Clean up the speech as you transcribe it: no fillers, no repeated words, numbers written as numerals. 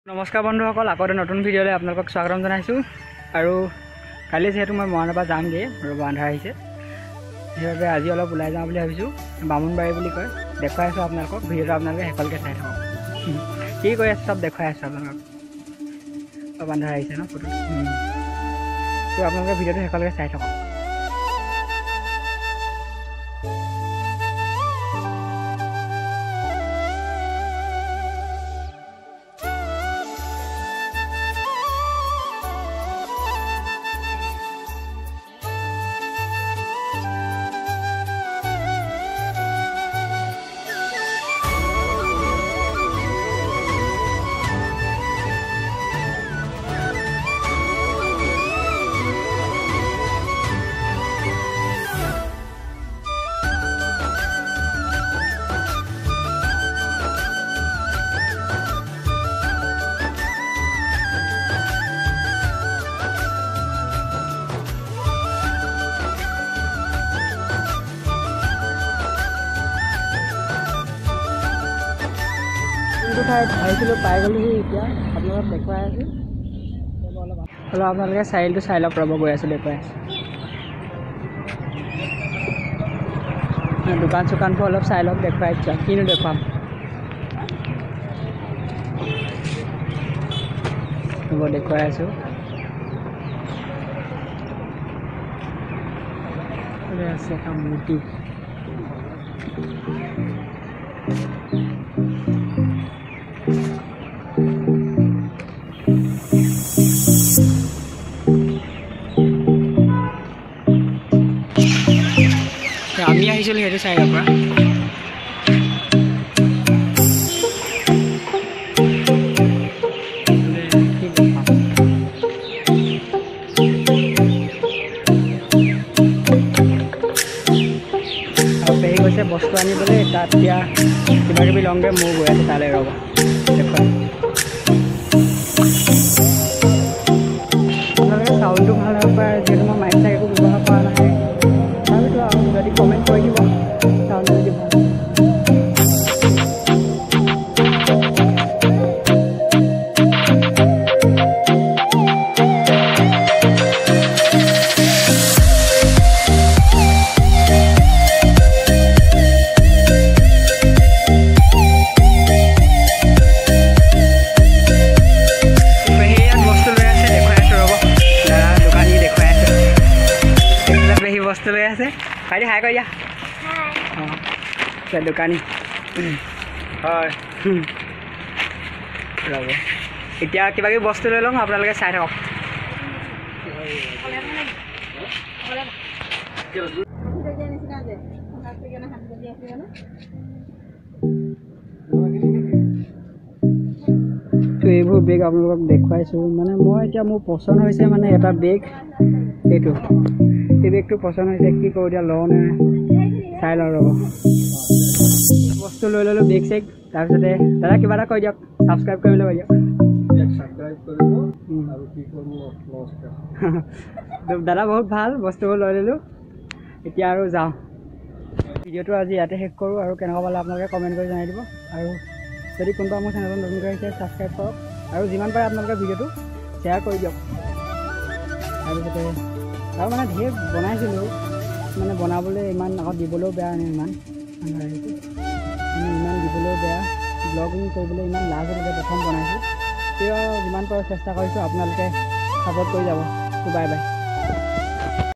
নমস্কাৰ বন্ধুসকল, আকৌ এটা নতুন ভিডিঅ'লৈ আপোনালোকক স্বাগতম জনাইছোঁ। আৰু কালি যেহেতু মই মৰাণৰ যামগৈ আৰু আন্ধাৰ আহিছে, সেইবাবে আজি অলপ ওলাই যাওঁ বুলি ভাবিছোঁ। বামুণবাৰী বুলি কয়, দেখুৱাই আছোঁ আপোনালোকক। ভিডিঅ'টো আপোনালোকে শেষলৈকে চাই থাকক। কি কৰি আছে চব দেখুৱাই আছোঁ আপোনালোকক। অলপ আন্ধাৰ আহিছে ন ফটো, তো আপোনালোকে ভিডিঅ'টো শেষলৈকে চাই থাকক। ঠাইত আহিছিলোঁ, পাই গ'লোহি। এতিয়া আপোনালোকক দেখুৱাই আছোঁ। অলপ আপোনালোকে চাৰিআলিটো চাই লওক, ৰ'ব গৈ আছোঁ, দেখুৱাই আছোঁ। দোকান চোকানবোৰ অলপ চাই লওক, দেখুৱাই আছোঁ। কিনো দেখুৱাম, ৰ'ব দেখুৱাই আছোঁ। আছে এটা মূৰ্তি, আমি আহিছিলোঁ সেইটো চাইডৰ পৰা। পেহী গৈছে বস্তু আনিবলৈ, তাত এতিয়া কিবা কিবি লওঁগৈ। মোৰ গৈ আছে তালৈ, ৰ'ব দেখুৱাই। আপোনালোকে চাউণ্ডটো ভাল হ'ব পাৰে, যিহেতু মই মাইক চাইক একো ব্যৱহাৰ কৰা নাই। তথাপিতো আৰু যদি কমেণ্ট কৰি দিব চাউণ্ডটো যদি ভাল। বস্তু লৈ আছে, ভাইটি হাই কৰি দিয়া। অঁ দোকানী হয়, ৰ'ব এতিয়া কিবা কিবি বস্তু লৈ লওঁ, আপোনালোকে চাই থাকক। তো এইবোৰ বেগ আপোনালোকক দেখুৱাইছোঁ। মানে মই এতিয়া মোৰ পচন্দ হৈছে, মানে এটা বেগ এইটো, এই বেগটো পচন্দ হৈছে। কি কৰোঁ এতিয়া, লওঁ নে চাই লওঁ, ৰ'ব। বস্তু লৈ ল'লোঁ, বেগ চেগ। তাৰপিছতে দাদা কিবা এটা কৈ দিয়ক, ছাবস্ক্ৰাইব কৰিবলৈ কৈ দিয়ক। দাদা বহুত ভাল, বস্তুবোৰ লৈ ল'লোঁ। এতিয়া আৰু যাওঁ। ভিডিঅ'টো আজি ইয়াতে শেষ কৰোঁ, আৰু কেনেকুৱা পালে আপোনালোকে কমেণ্ট কৰি জনাই দিব। আৰু যদি কোনোবা মোৰ চেনেলটো নতুনকৈ আহিছে, ছাবস্ক্ৰাইব কৰক, আৰু যিমান পাৰে আপোনালোকে ভিডিঅ'টো শ্বেয়াৰ কৰি দিয়ক। তাৰপিছতে আৰু মানে ধেৰ বনাইছিলোঁ, মানে বনাবলৈ ইমান আগত দিবলৈও বেয়া, ইমান ইমান দিবলৈও বেয়া। ব্লগিং কৰিবলৈ ইমান লাজ লাগে, প্ৰথম বনাইছোঁ। তেও যিমান পাৰোঁ চেষ্টা কৰিছোঁ, আপোনালোকে ছাপোৰ্ট কৰি যাব। Bye bye.